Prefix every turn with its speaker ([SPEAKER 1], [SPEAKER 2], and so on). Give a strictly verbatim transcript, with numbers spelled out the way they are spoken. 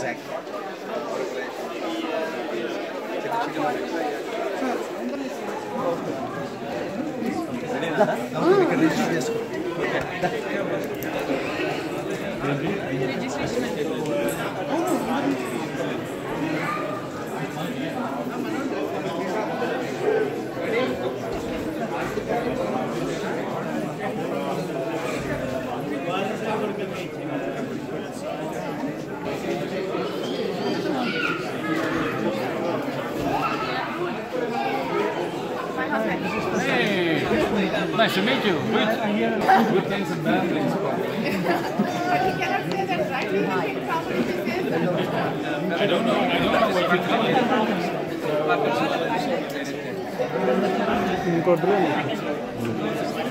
[SPEAKER 1] exactly. ఇక్కడ register చేసుకో.
[SPEAKER 2] Nice to meet you. Good, good things and bad things. I don't know. I don't know what you're telling me.